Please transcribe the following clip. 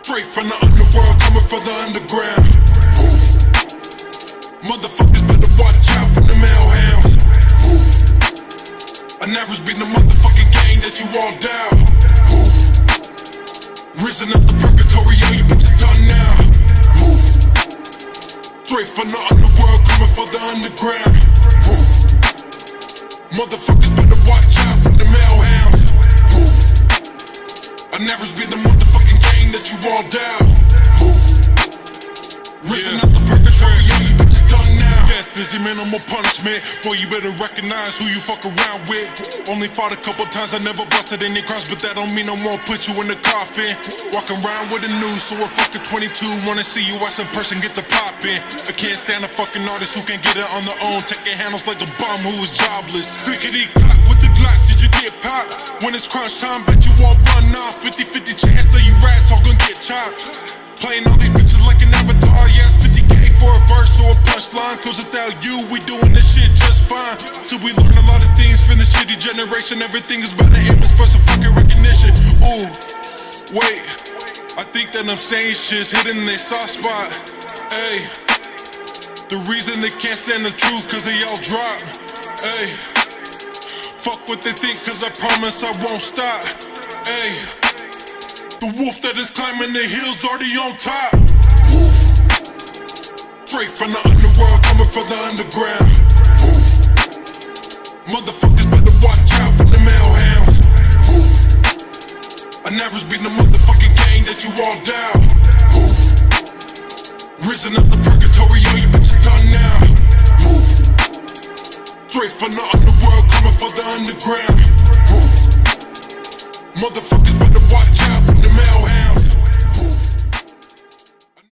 Straight from the underworld, coming from the underground. Motherfuckers better watch out for the hellhounds. I never been the motherfucking gang that you all down. Risen up the purgatory, all you bitches done now. Straight from the underworld, coming from the underground. Motherfuckers better watch out for the hellhounds. I never been the motherfucking gang that you all down. Risen up the purgatory, all you bitches done now. Death is your minimal punishment. Boy, you better recognize who you fuck around with. Only fought a couple times, I never busted any cross, but that don't mean I won't put you in the coffin. Walk around with a noose, so a fucking 22. Wanna see you as in person, get the poppin'. I can't stand a fucking artist who can't get it on their own. Taking handles like a bum who is jobless. Clickety clack with the Glock, did you get popped? When it's crunch time, bet you all run off. 50-50 chance that you rats all gon' get chopped. Playing all these bitches like an avatar, yeah, it's 50K for a verse or a punchline. Cause without you, we doing this shit just fine. So we learn a lot of things from the shitty generation. Everything is about the aim for some fucking recognition. Ooh, wait, I think that I'm saying shit's hitting their soft spot. Ayy, the reason they can't stand the truth cause they all drop. Ayy, fuck what they think cause I promise I won't stop. Ayy, the wolf that is climbing the hills already on top. Straight from the underworld, coming from the underground. Motherfuckers better watch out for the hellhounds. I never been the motherfucking gang that you all down. Risen up the purgatory, all you bitches done now. Straight from the underworld, coming from the underground. Motherfuckers